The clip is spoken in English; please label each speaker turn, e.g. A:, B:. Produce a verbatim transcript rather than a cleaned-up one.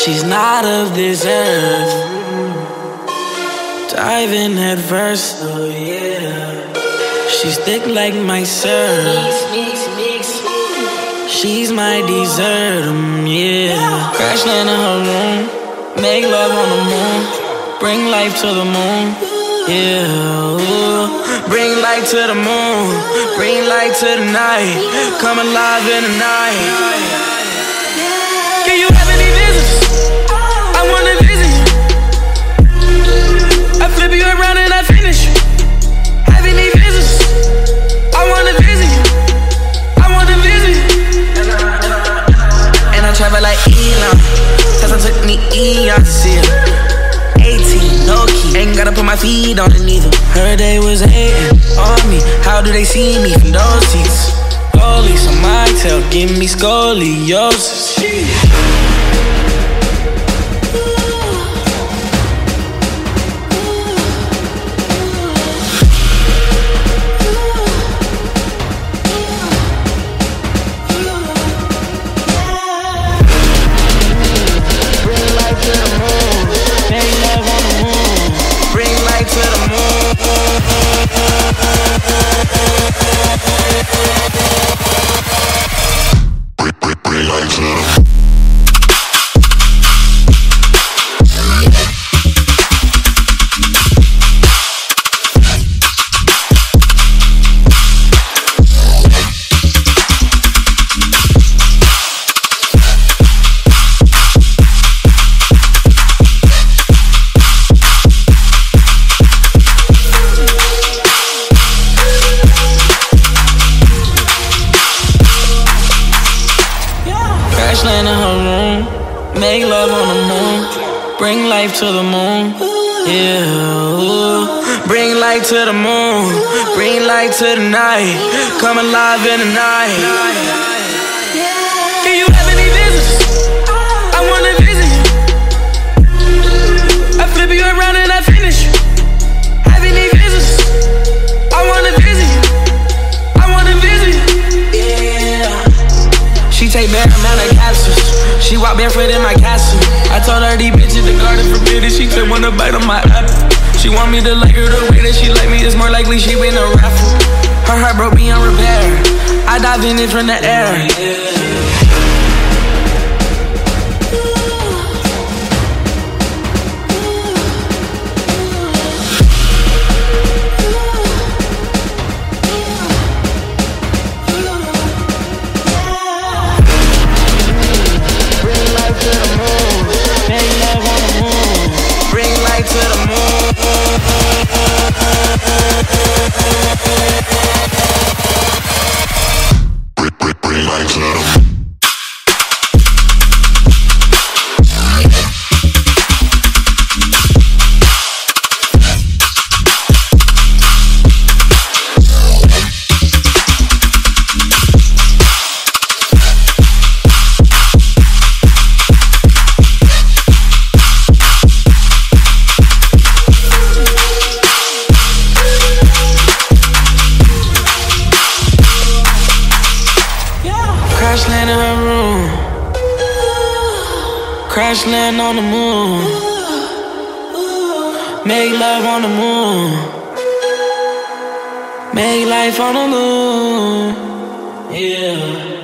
A: She's not of this earth. Diving head first, oh yeah. She's thick like my syrup. She's my dessert, mm, yeah. Crash land in her room, make love on the moon, bring life to the moon, yeah. Ooh. Bring light to the moon, bring light to the night, come alive in the night. Can you have any visitors? I wanna visit you. I flip you around and I finish you. Have any visitors? I wanna visit you. I wanna visit you. And I travel like Elon. Tesla took me eons to see her. eighteen, no key. Ain't gotta put my feet on it neither. Her day was hating on me. How do they see me from those seats? Goalies on my tail, give me scoliosis. Land in her room, make love on the moon, bring life to the moon, yeah. Ooh. Bring light to the moon, bring light to the night, come alive in the night. Can you have any visitors? I wanna visit you. I flip you around and I finish you. Have any visitors? I wanna visit you. I wanna visit you, yeah. She take bare amount of capsules. She walk barefoot in my castle. I told her these bitches the garden forbidden. She took one to bite on my apple. She want me to like her the way that she like me. It's more likely she win a raffle. Her heart broke beyond repair. I dive in it from the air. Crash land in her room, crash land on the moon, make love on the moon, make life on the moon, yeah.